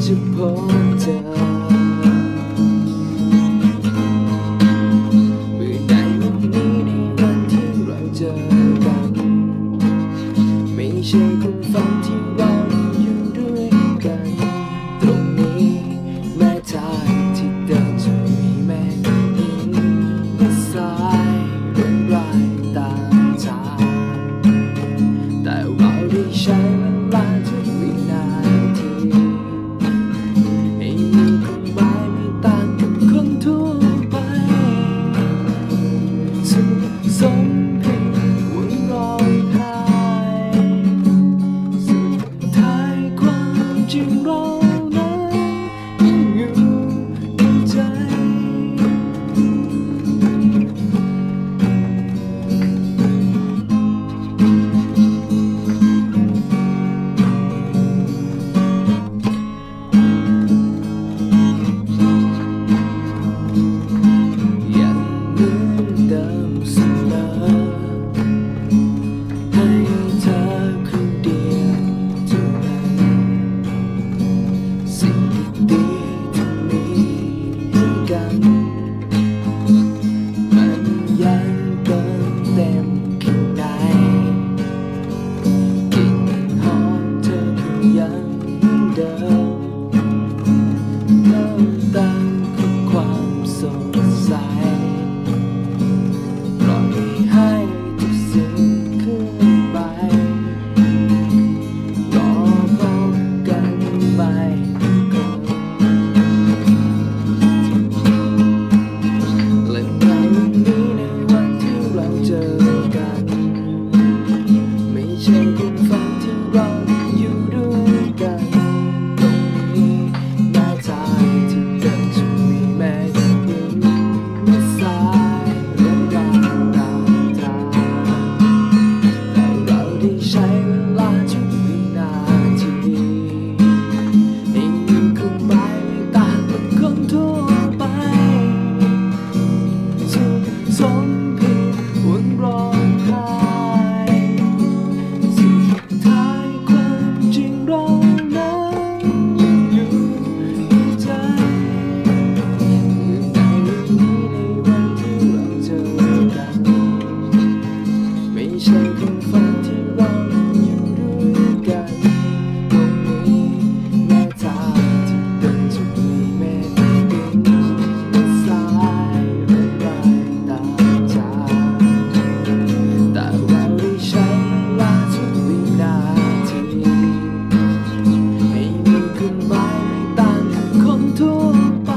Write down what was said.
จะพบเธอเมื่อใดวันนี้ในวันที่เราเจอกันไม่ใช่ความฝันที่เราอยู่ด้วยกันตรงนี้แม้ทางที่เดินจะมีแม้หินและทรายร่วงรายตามทางแต่เราได้ใช้เวลาทุกวินาทีให้มีความหมายไม่ต่างกับคนทั่วไปสุขสมเพียงวันร้องไห้สุดท้ายความจริงเรานั้นยังอยู่ในใจคนทั่วไป